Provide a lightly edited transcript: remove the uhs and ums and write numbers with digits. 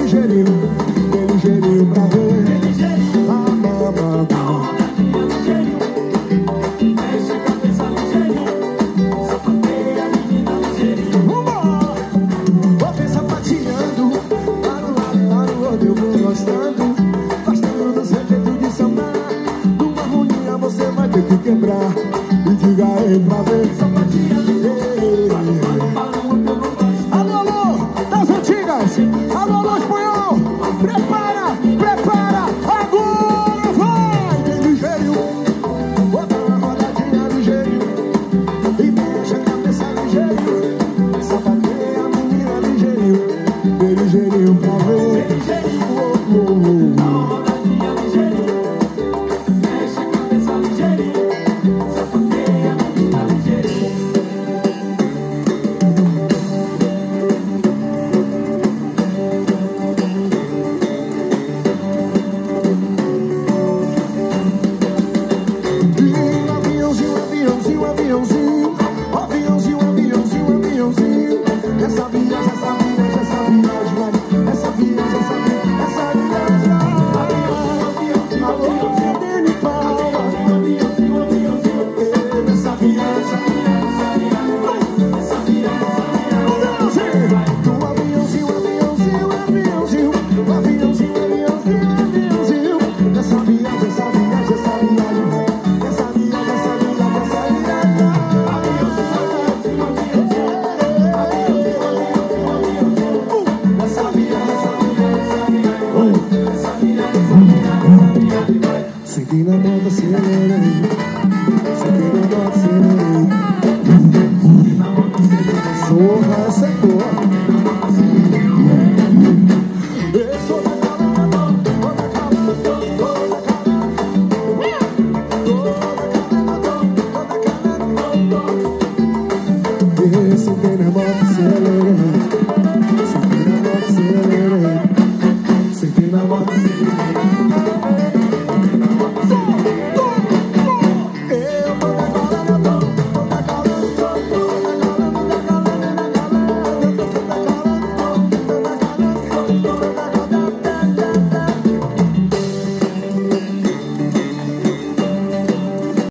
ligeirinho pra ver. Que quebrar e diga aí pra ver. Alô, alô, das antigas. Alô, alô, espanhol. Prepara, prepara. Agora vai. Vem ligeirinho, bota uma rodadinha ligeirinho e mexe a cabeça ligeirinho. Sapateia a menina ligeirinho. Vem ligeirinho pra ver. Segui na moda, acelerei. Segui na moda, acelerei. Sorra, essa é boa. Eu sou da calma, toda calma, toda calma. Segui na moda.